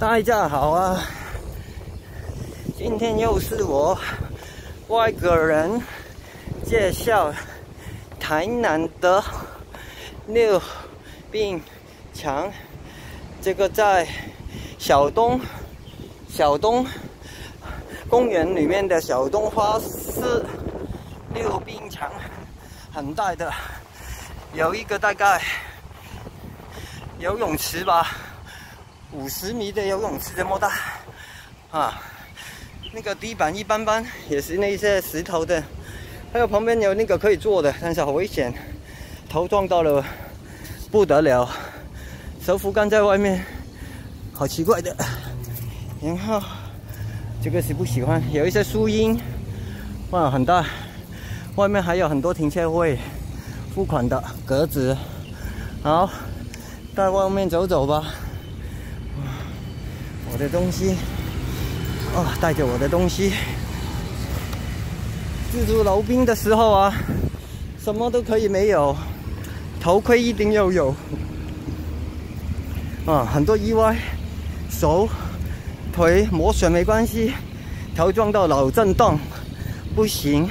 大家好啊！今天又是我外国人介绍台南的溜冰场。这个在小东公园里面的小东花市溜冰场，很大的，有一个大概游泳池吧。50米的游泳池这么大啊！那个地板一般般，也是那些石头的，还有旁边有那个可以坐的，但是好危险，头撞到了不得了，手扶杆在外面，好奇怪的。然后这个是不喜欢，有一些树荫，哇，很大，外面还有很多停车位，付款的格子。好，在外面走走吧。我的东西，带着我的东西。自助溜冰的时候啊，什么都可以没有，头盔一定要有。很多意外，手、腿磨损没关系，头撞到脑震荡，不行。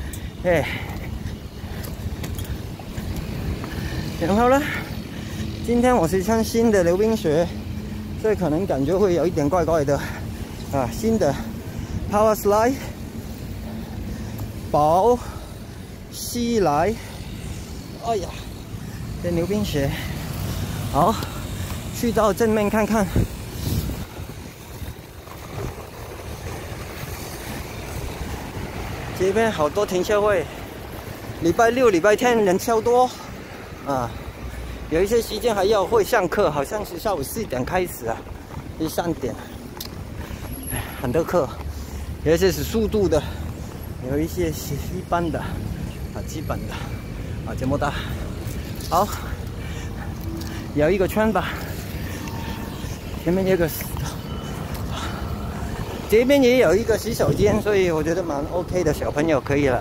然后呢，今天我是穿新的溜冰鞋。所以可能感觉会有一点怪怪的新的 Power Slide 宝西来，哎呀，这溜冰鞋，好，去到正面看看。这边好多停车位，礼拜六、礼拜天人超多有一些时间还要会上课，好像是下午4点开始3点，很多课，有一些是速度的，有一些是一般的基本的这么大。好，有一个圈吧，前面有个石头，这边也有一个洗手间，所以我觉得蛮 OK 的，小朋友可以来。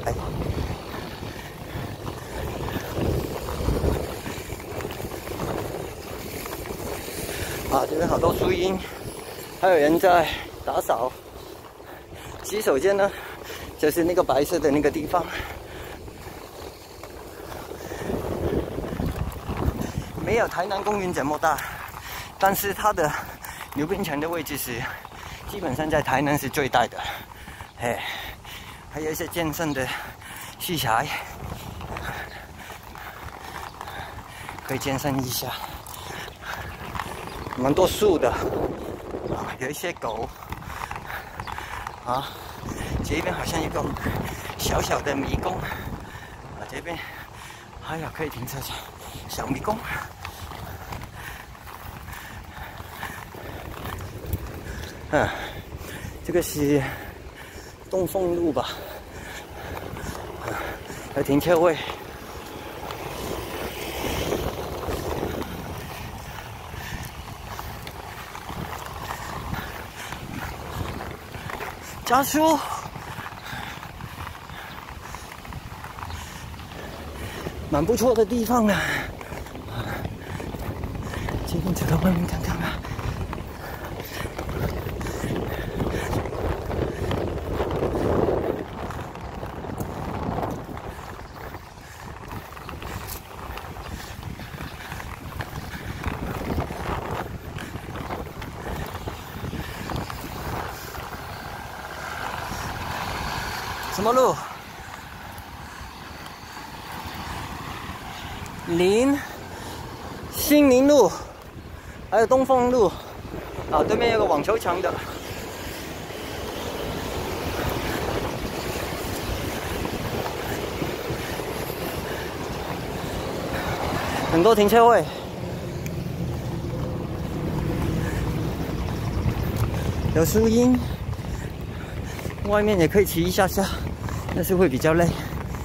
这边好多树荫，还有人在打扫。洗手间呢，就是那个白色的那个地方。没有台南公园这么大，但是它的溜冰场的位置是基本上在台南是最大的。还有一些健身的器材，可以健身一下。蛮多树的有一些狗这边好像有个小小的迷宫这边还有可以停车场，小迷宫。这个是东风路吧，有停车位。加速，蛮不错的地方啊！今天走到外面看看吧。什么路？新宁路，还有东风路。对面有个网球场的。很多停车位。有树荫，外面也可以骑一下下。但是会比较累。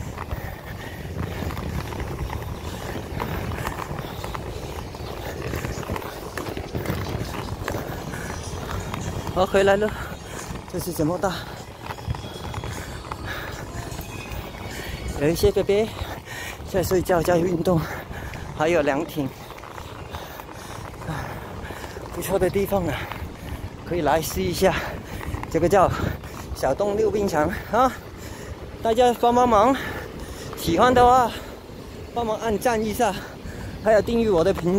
好，回来了，这是这么大。有一些bébé在睡觉，在运动，还有凉亭，不错的地方啊。 可以来试一下。这个叫小洞溜冰场啊，大家帮帮忙，喜欢的话帮忙按赞一下，还有订阅我的频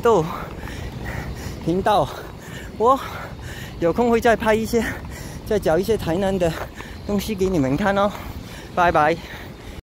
道。我有空会再拍一些，再找一些台南的东西给你们看哦。拜拜。